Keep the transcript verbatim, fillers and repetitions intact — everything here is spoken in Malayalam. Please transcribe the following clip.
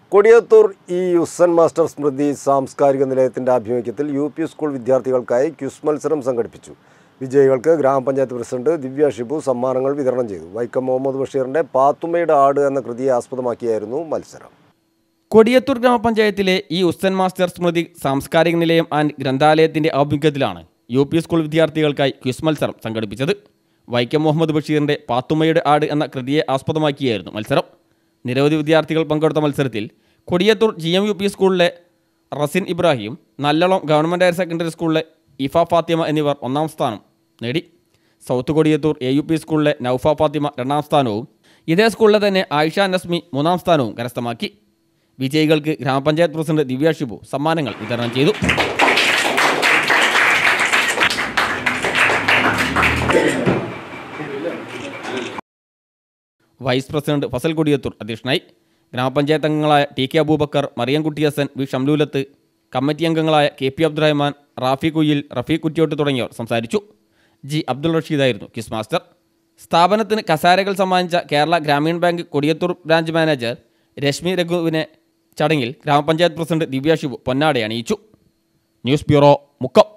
കൊടിയത്തൂർ ഇ യുസൻ മാസ്റ്റർ സ്മൃതി സാംസ്കാരിക നിലയത്തിൻ്റെ ആഭിമുഖ്യത്തിൽ യു പി സ്കൂൾ വിദ്യാർത്ഥികൾക്കായി ക്വിസ് മത്സരം സംഘടിപ്പിച്ചു. വിജയികൾക്ക് ഗ്രാമപഞ്ചായത്ത് പ്രസിഡന്റ് ദിവ്യ ഷിബു സമ്മാനങ്ങൾ വിതരണം ചെയ്തു. വൈക്കം മുഹമ്മദ് ബഷീറിൻ്റെ പാത്തുമ്മയുടെ ആട് എന്ന കൃതിയെ ആസ്പദമാക്കിയായിരുന്നു മത്സരം. കൊടിയത്തൂർ ഗ്രാമപഞ്ചായത്തിലെ ഈ ഉസ്സൻ മാസ്റ്റർ സ്മൃതി സാംസ്കാരിക നിലയം ആൻഡ് ഗ്രന്ഥാലയത്തിൻ്റെ ആഭിമുഖ്യത്തിലാണ് യു പി സ്കൂൾ വിദ്യാർത്ഥികൾക്കായി ക്വിസ് മത്സരം സംഘടിപ്പിച്ചത്. വൈക്കം മുഹമ്മദ് ബഷീറിൻ്റെ പാത്തുമ്മയുടെ ആട് എന്ന കൃതിയെ ആസ്പദമാക്കിയായിരുന്നു മത്സരം. നിരവധി വിദ്യാർത്ഥികൾ പങ്കെടുത്ത മത്സരത്തിൽ Kodiyathur G M U P സ്കൂളിലെ Rasin Ibrahim, Nallalam government higher secondary സ്കൂളിലെ ഇഫ ഫാത്തിമ എന്നിവർ ഒന്നാം സ്ഥാനം നേടി. South Kodiyathur A U P സ്കൂളിലെ നൗഫ ഫാത്തിമ രണ്ടാം സ്ഥാനവും ഇതേ സ്കൂളിലെ തന്നെ ആയിഷ നസ്മി മൂന്നാം സ്ഥാനവും കരസ്ഥമാക്കി. വിജയികൾക്ക് ഗ്രാമപഞ്ചായത്ത് പ്രസിഡന്റ് ദിവ്യ ഷിബു സമ്മാനങ്ങൾ വിതരണം ചെയ്തു. വൈസ് പ്രസിഡന്റ് ഫസൽ കൊടിയത്തൂർ അധ്യക്ഷനായി. ഗ്രാമപഞ്ചായത്ത് അംഗങ്ങളായ T K Abubakar, Mariyam Hasan, V Shamlulath, committee അംഗങ്ങളായ കെ പി അബ്ദുറഹ്മാൻ, റാഫി കുയിൽ, റഫീഖ് കുറ്റിയോട്ട് തുടങ്ങിയവർ സംസാരിച്ചു. ജി അബ്ദുൾ റഷീദായിരുന്നു ക്വിസ് മാസ്റ്റർ. സ്ഥാപനത്തിന് കസാരകൾ സമ്മാനിച്ച Kerala Grameen bank Kodiyathur branch manager Rashmi രഘുവിനെ ചടങ്ങിൽ ഗ്രാമപഞ്ചായത്ത് പ്രസിഡന്റ് ദിവ്യ ഷിബു പൊന്നാട അണിയിച്ചു. News bureau, Mukkam.